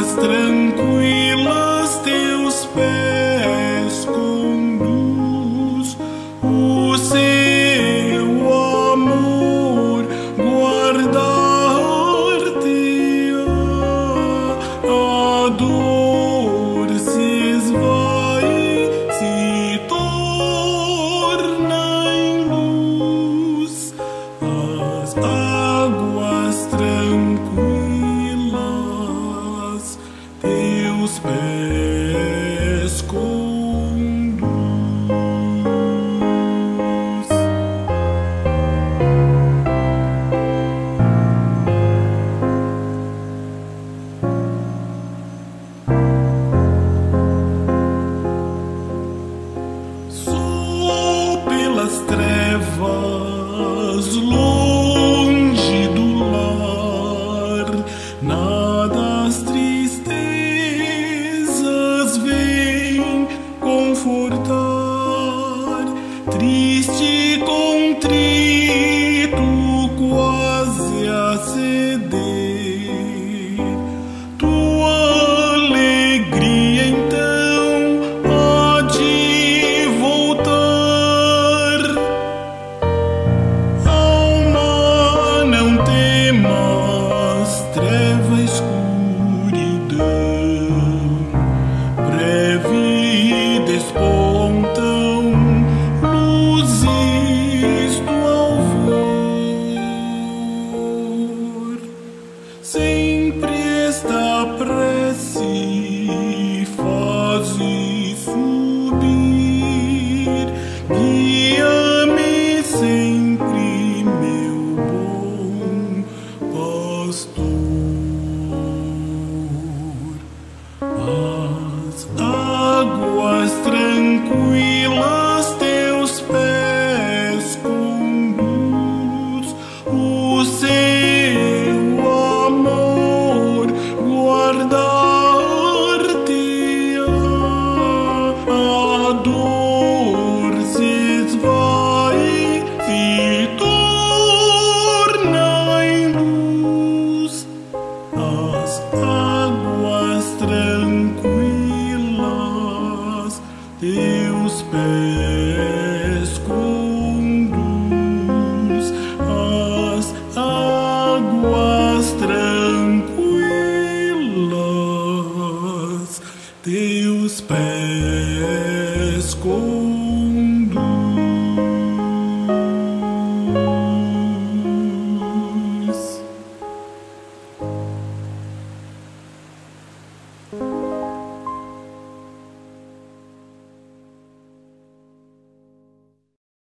tranquilas teus pés conduz, o seu amor guardar-te-á, a dor se esvai, se torna em luz, as águas tranquilas teus pés conduz. Sou pelas trevas longe do lar, nada as tristezas vem confortar, triste, contrito, quase a ceder. Tua alegria então há de voltar. Alma, não temas, treva, escuridão, breve despontam luzes do alvor. Sempre esta prece faze subir, guia-me sempre, meu bom pastor. As águas tranquilas